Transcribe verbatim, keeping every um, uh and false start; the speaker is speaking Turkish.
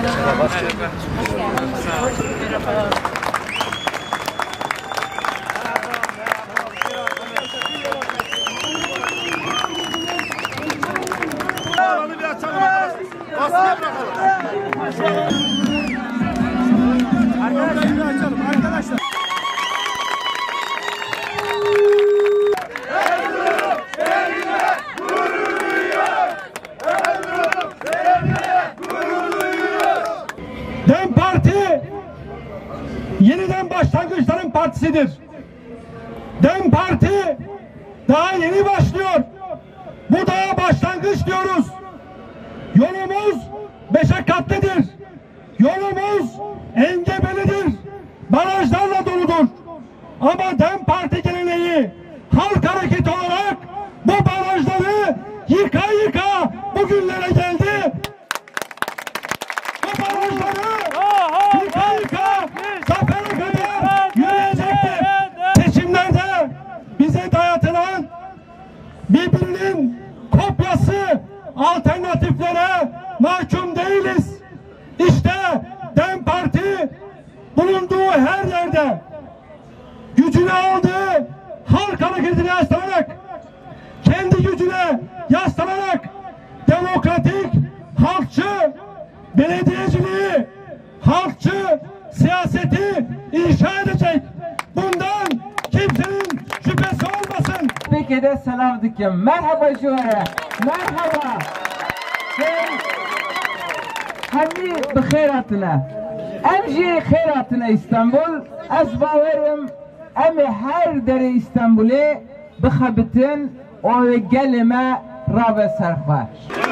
DEM Parti yeniden başlangıçların partisidir. DEM Parti daha yeni başlıyor. Bu daha başlangıç diyoruz. Yolumuz meşakkatlidir. Yolumuz engebelidir. Barajlarla doludur. Ama DEM Parti geleneği halk hareketi olarak bu barajları yıka yıka bugünlere geldi. Bu barajları yıka yıka zafere kadar yürüyecektir. Seçimlerde bize dayatılan birbirinin kopyası alternatiflere mahkum değiliz. İşte DEM Parti bulunduğu her yerde gücünü aldığı halk hareketine yaslanarak, kendi gücüne yaslanarak demokratik, halkçı belediyeciliği, halkçı siyaseti inşa edecek. Bundan kimsenin şüphesi olmasın. Peki de selam dikim. Merhaba jüre. Merhaba. Hadi bixeyratına. Emji xeyratına İstanbul. Ez baverim emi her dere İstanbul'e bixabitin o gelime rabe serxwe.